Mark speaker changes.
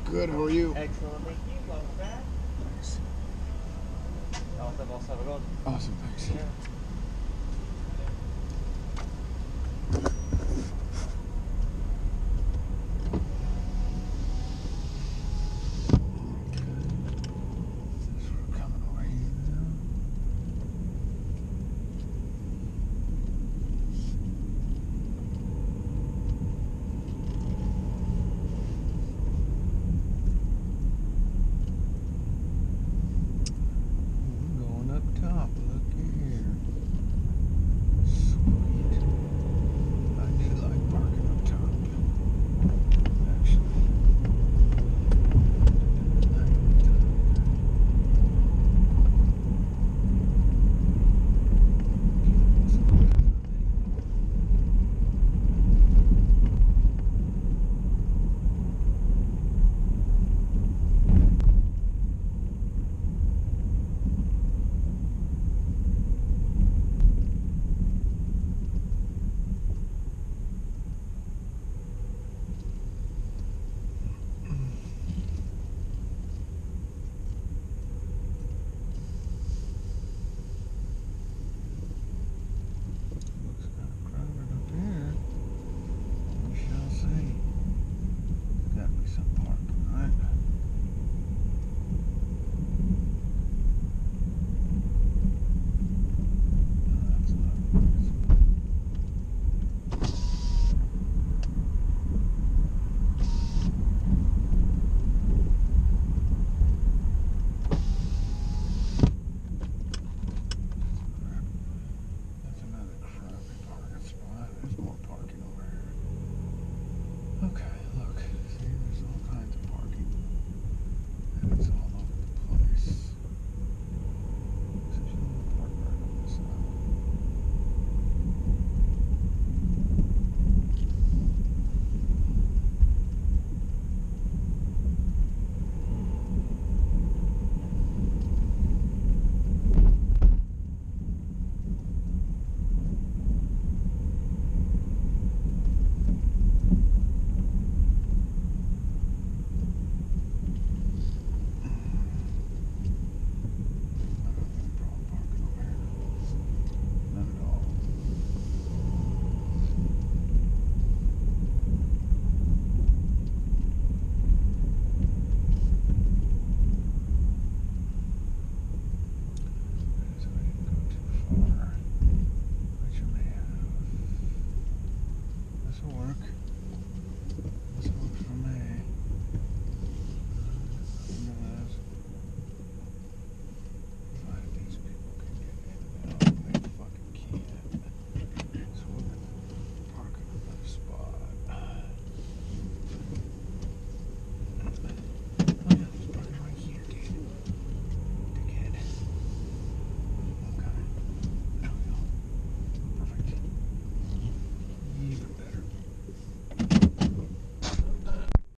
Speaker 1: Good, how are you?
Speaker 2: Excellent, thank you. Welcome back.
Speaker 1: Thanks.
Speaker 2: Also have a good one.
Speaker 1: Awesome, thanks.
Speaker 2: Yeah.
Speaker 1: We're coming over here now. We're going up top. Looky here. Sweet. I do like parking up top. Actually. Looks kind of crowded up here. We shall see. There's got to be some parking, right? No, that's not a place. That's another crappy parking spot. There's more parking over here. Okay, look. See, there's all kinds of parking. And it's all over the place. So you can park right on this side. I don't have any problem parking over here. None at all. So we didn't go too far. Which we may have. This will work.